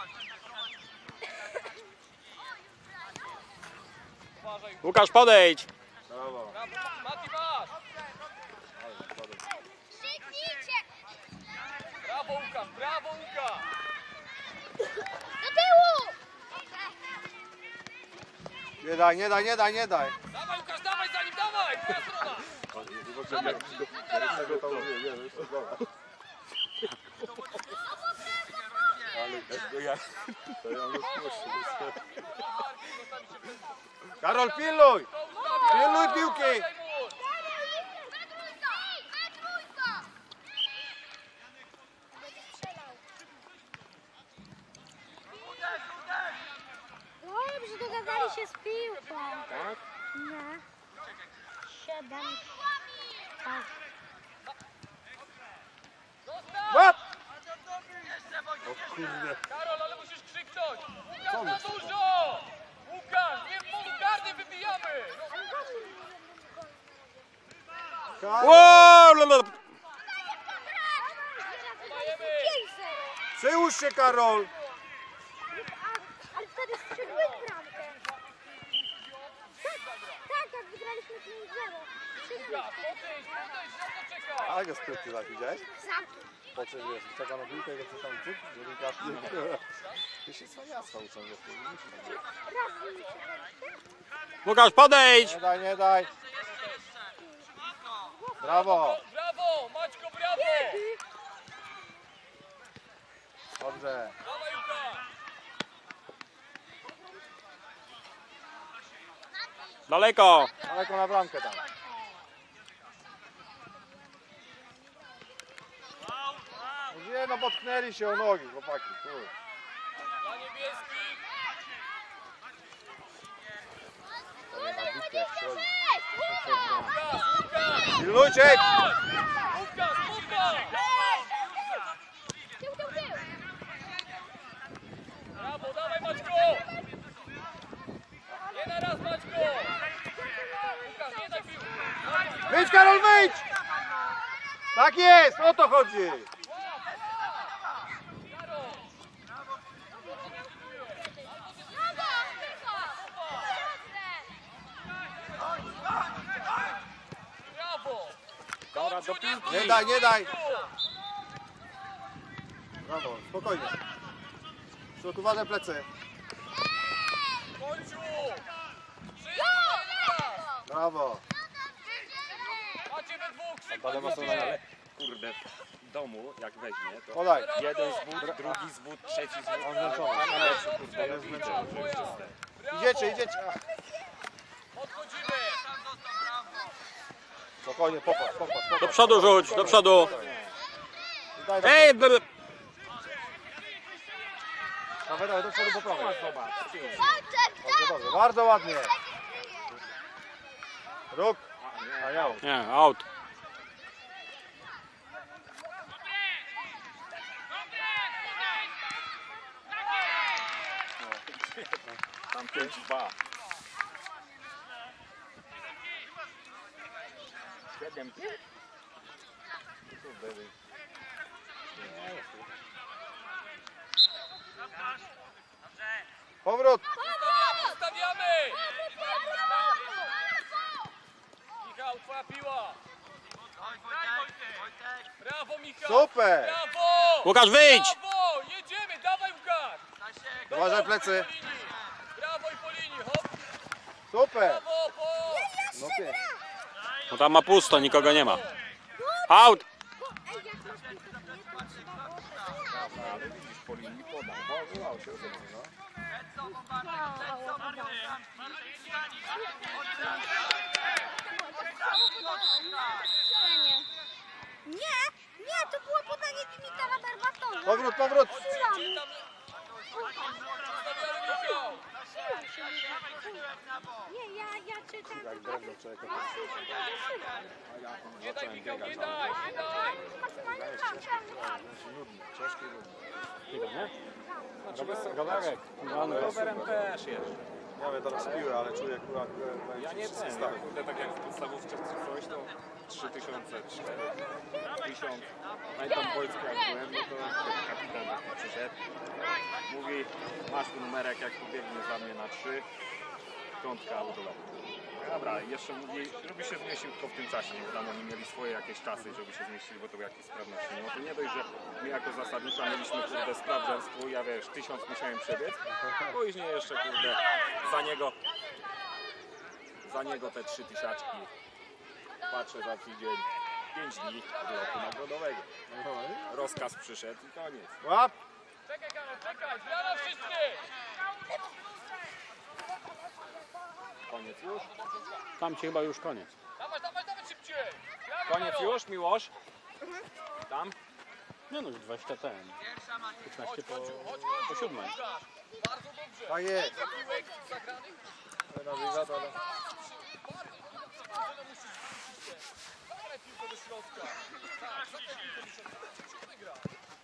Łukasz, podejdź! Brawo. Mati, masz! Brawo Łukasz, brawo Łukasz! Do tyłu! Nie daj, nie daj, nie daj, nie daj. Dawaj Łukasz, dawaj za nim, dawaj! Twoja strona! Karol, pilnuj! Pilnuj piłki! Dobrze, dogadali się z piłką. Tak? Nie. 7. Tak. Łap! O kurde. Karol, ale musisz krzyknąć! Łukasz, za dużo! Łukasz, nie w polu karnym wybijamy! Karol! Wow! Przyłóż się, Karol! Ale wtedy strzeliłeś bramkę. Tak, jak wygraliśmy 5-0. Łukasz, podejdź, na to czekaj! Ale go sprytny tak, widziałeś? Zamknij. Po co wiesz, czeka na piłkę i go coś tam czuć? Żeby kaszki. Ty się cwaniactwa uczą, wiesz. Raz mi się wejdzie. Łukasz, podejdź! Nie daj, nie daj. Brawo! Brawo, Maćko, brawo! Dobrze. Dawaj Łukasz! Daleko! Daleko na bramkę tam. Nie no, potknęli się o nogi, chłopaki. Kurde. Dla niebieskich! To nie ma bitwy jak w środku. Łukasz, Łukasz! Pilnujcie! Łukasz, Łukasz! Tył, tył, tył. Brawo, dawaj Maćko! Nie na raz Maćko! Łukasz, nie daj piłki! Wyjdź, Karol, wyjdź! Tak jest, o to chodzi! Brawo! Dobra, do piłki! Nie daj, nie daj! Brawo, spokojnie. Szuk, uważaj plecy. Kończu! Brawo. Macie we dwóch, szybko Ale sobie! kurde, w domu jak weźmie, to Podaj. jeden zwód, drugi zwód, trzeci zwód, Oznaczone. a na lepszy kurde, Jest widzę, zmęczony. że już czyste. Idziecie, idziecie. Odchodzimy! Spokojnie, popatrz, popatrz, Do popatrz. przodu rzuć, do przodu! Daj, Ej! dawaj, dawaj, do przodu po prawej. Dobrze, dobrze, bardzo ładnie. Róg. A ja. Nie, out. Tam 5-2. 7-5? Powrót. Ustawiamy! Michał, twoja piła! Brawo Michał! Super. Brawo! Łukasz, wyjdź! Brawo! Jedziemy, dawaj Łukasz! Do Uważaj boku, plecy. po linii. Brawo i po linii, hop! Super. Brawo, po! No pięknie. No tam ma pusto, nikogo nie ma. Out! Ej, jak masz piłkę, to nie Ale widzisz, po linii podał. Wyłał się ze mną, no. Nie, nie, to było podanie Dimitra Berbatona. Powrót, powrót. Gdzie tam... Ustawiamy Michał! Nie, ja czytam. Jak drewno człowieka. Nie daj Michał, nie daj, nie daj! Maksymalnie tak. Nudny, ciężki i nudny. Rowerek. Rowerem też jeżdżę. Ja wiem teraz piłę, ale czuję akurat... Ja nie ten, ja kurde, tak jak w podstawówce coś, to 3000, 4000. Pamiętam w wojsku jak byłem, no to kapitan przyszedł. Mówi, mówi, masz tu numerek, jak pobiegnie za mnie na 3, piątka udola. Dobra, i jeszcze mówi, żeby się zmieścił tylko w tym czasie, nie? Bo tam oni mieli swoje jakieś czasy, żeby się zmieścili, bo to były jakieś sprawności. No to nie dość, że my jako zasadnicza mieliśmy kurde sprawdzianstwo, ja wiesz, 1000 musiałem przebiec, później jeszcze kurde za niego te 3000. Patrzę za tydzień, 5 dni wylotu nagrodowego. Rozkaz przyszedł i koniec. Łap! Czekaj, Karol, czekaj! Zmiana wszyscy! Koniec już? Tam ci chyba już koniec. Dawaj, dawaj, dawaj szybciej! Brawo, Koniec Karol! już, Miłosz? Tam? Nie no, już 20 ten. 15 po, Chodź, po 7. Łukasz. Bardzo dobrze. Tak jest. Piłek zagranych. Zagraj piłkę do środka. Tak, zagraj piłkę do środka. Szybko wygra.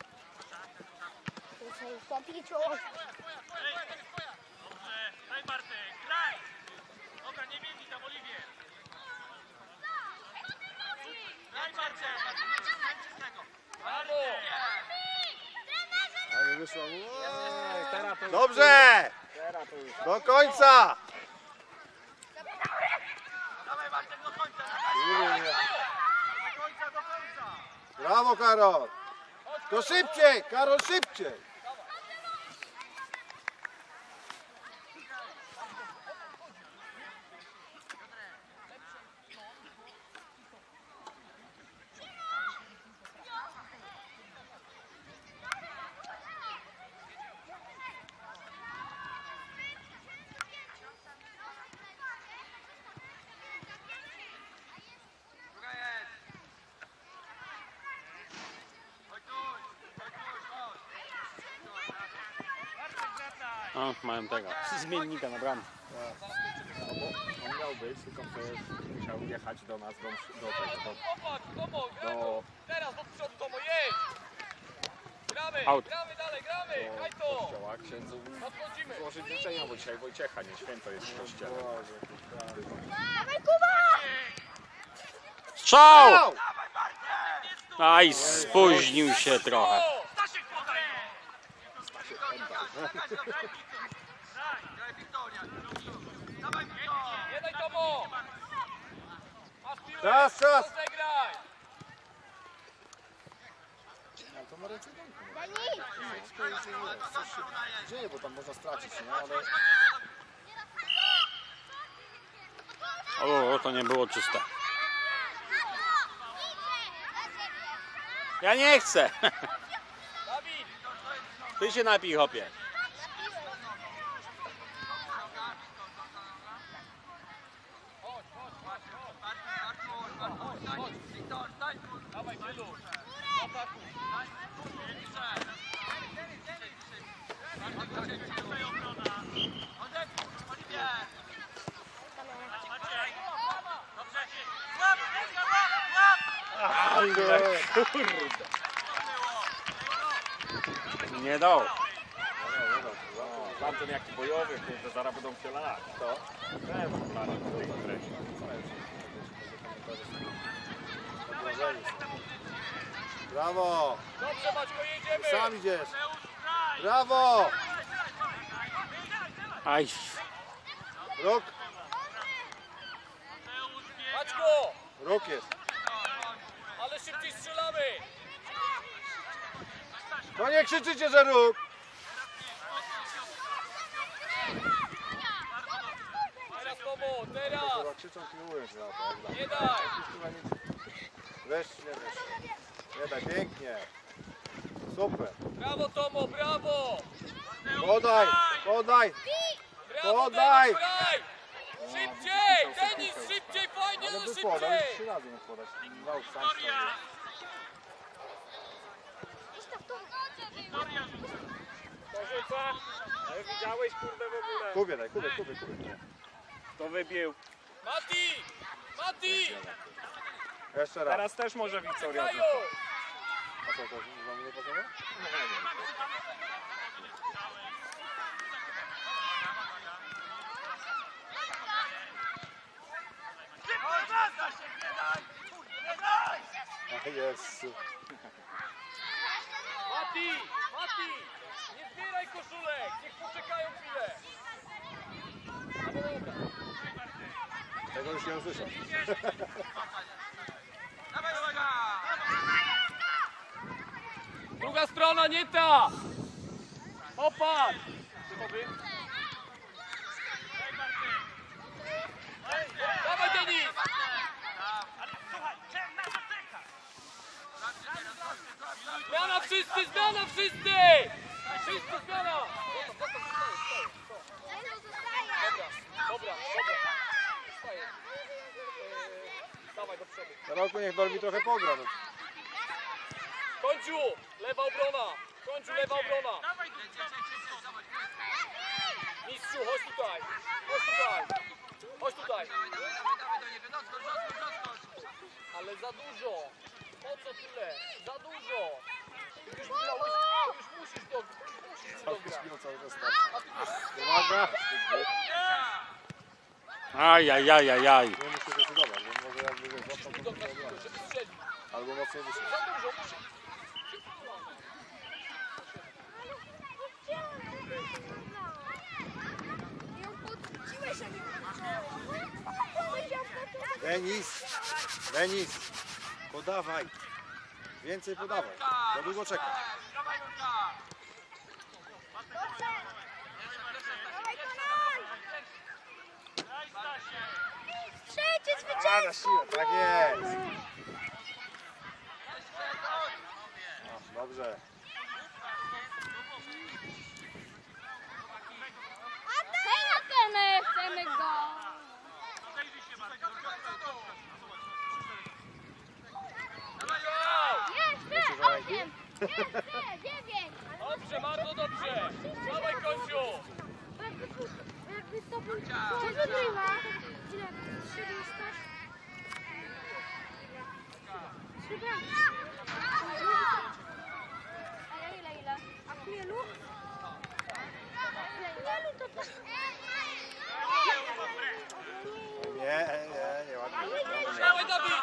Daj Bartek, graj! Dobra, nie biegnij tam, Oliwier! Daj Bartek! Brawo! A nie wyszło mu. Teraz to już- Dobrze! Teraz to już. Do końca! Dawaj Bartek do końca! Do końca! Brawo, Karol! To szybciej! Karol, szybciej! O, mają tego. Zmiennika na bramę. No bo on miał być, tylko przecież musiał jechać do nas, do tego, Popatrz, Tomo, graj do to. Teraz do przodu, Tomo, jedź! Gramy, Out. gramy dalej, gramy! Graj to! kościoła księdzu Podchodzimy! złożyć życzenia, bo dzisiaj Wojciecha, nie święto jest w kościele. Dawaj, Kuba! Strzał! Aj, spóźnił się trochę. Stasiek podaj! Graj Wiktoria! Dawaj Wiktoria! Nie daj, Tomo! Masz piłę! Czas, czas! Rozegraj! To ma ręce Daj nic! coś się dzieje, bo tam można stracić, nie? Ale O, to nie było czyste. Ja nie chcę. Dawid! Ty się napij, chłopie. Dawaj, Tylu! Ataku! Nie dał. Tamten jaki bojowy, kurde, zaraz będą się lać. To? Nie, bo lali w tej treści. brawo! Dobrze, Maćko, jedziemy! Sam idziesz! Brawo! Aj, Rok! Maćko! Rok jest! Ale szybciej strzelamy! No nie krzyczycie, że róg! Teraz, Tomo, teraz! Chyba krzyczą piłując na to. Nie daj! Wreszcie, wreszcie. Nie daj, pięknie. Super. Brawo, Tomo, brawo! Podaj, podaj. Brawo, Podaj! Denis, graj! Szybciej! Denis, szybciej, fajnie, Ale no by podał, już 3 szybciej! razy mógł podać. Dał sam sobie. To rzuca? Ale widziałeś, kurde, w ogóle? Kubie daj, kubie. To wybił. Mati! Mati! Jeszcze raz. Teraz też może Wiktoria Graju! rzuca. A co, to wam nie pokaże? Nie wiem. A Jezu. Mati! Mati! Nie zbieraj koszulek! niech poczekają chwilę. Tego już nie usłyszę. Druga strona, nie ta! Popatrz! Dawaj, Denis! Zmiana wszyscy, zmiana wszyscy! Wszyscy zmiana! Dobra. Zostaje. Dawaj do przodu. Na roku niech Dolby trochę pogra. No. Kończu! Lewa obrona! Kończu, lewa obrona! Mistrzu, chodź tutaj! Chodź tutaj! Chodź tutaj! Ale za dużo! Po co tyle? Za dużo! Już grałeś, już musisz dograć! Cały czas tak. Uwaga! Ajajajajaj. Nie muszę zdecydować, bo może jakby wiesz, łapał to Dograć, żeby strzelić! albo mocniej wyszło. Za dużo, musisz! Denis, podawaj. Więcej podawaj. Za długo czekasz. Trzecie A, na zwycięstwo! siłę, tak jest. No, dobrze. Hej, na tenę, chcemy go! Jeszcze, 8! Jeszcze, 9! Dobrze, bardzo dobrze! Dawaj, Kończu! Jakby to był... Co wygrywa? Ile? 400? Ale ile? A chmielu? Chmielu to tak... Nie, ładnie. Dawaj, Dawid!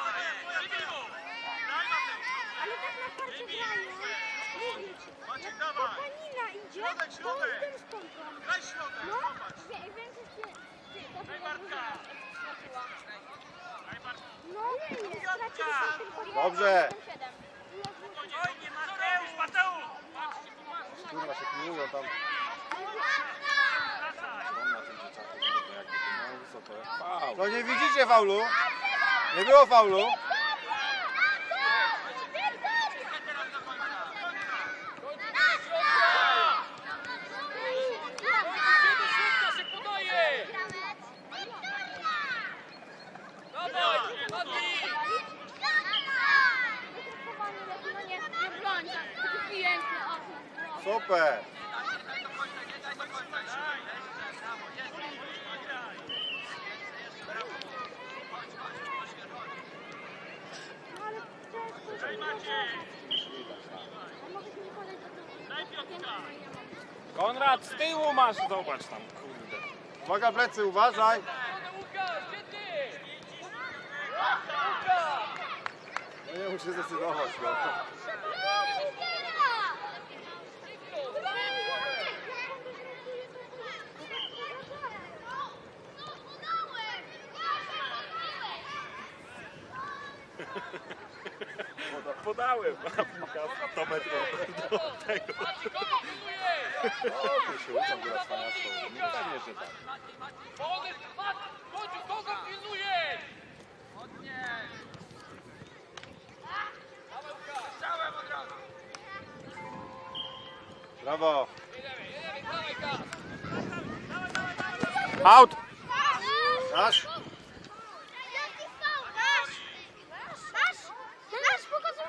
Ale tak na parcie grają. Mówię ci. Jak Panina idzie, to ten skąpą. No, większość no, nie stracili tylko Dobrze. 7. Kurwa się kmiłują tam. No nie widzicie faulu? Nie było faulu? Gdzie do środka się podaje? Dawaj, Adi! Nie broń, tylko piękne okno. Super. No ale to jest... Mogę się nie podać do tego. Konrad, z tyłu masz, zobacz tam, kurde. Uwaga plecy, uważaj. Łukasz, gdzie ty? Łukasz! No nie muszę zdecydować. No. Podałem. To metro do tego. Maciej, kogo pilnujesz? O, tu się uczą grać faniaczką. No pewnie, że tak. Wolny, Kończu, kogo pilnujesz? Brawo. Dawaj, gaz! Out! Aż. Nasz pokazał.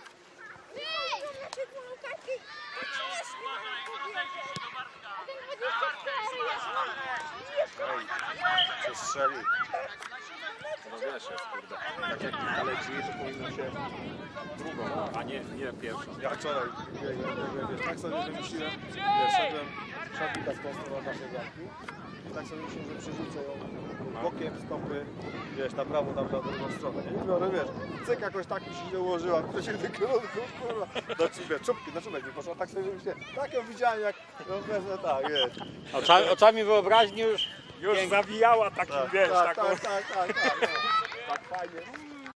Się strzeli. No wiesz, jest kurde. Tak jak ale drzwi, to powinno się drugą, A nie pierwszą. ja wczoraj, tak sobie wymyśliłem, ja szedłem piłka z tą stroną naszej bramki. I tak sobie myślę, że przerzucę ją bokiem stopy, wiesz, na prawo, tam na drugą stronę. Nie biorę, wiesz, cyk jakoś tak mi się nie ułożyła, w przeciwnym kierunku, kurwa. Wiesz, czubki na czubek nie poszła, tak sobie myślę, tak ją widziałem jak, no wezmę tak, wiesz. Oczami wyobraźni już Już zawijała takim, wiesz, taką... Tak, tak fajnie.